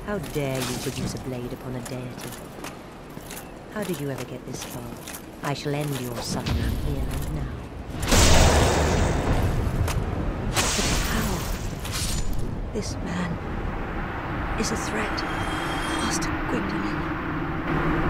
How dare you produce a blade upon a deity? How did you ever get this far? I shall end your suffering here and now. But how? This man is a threat, Master Gwendolyn.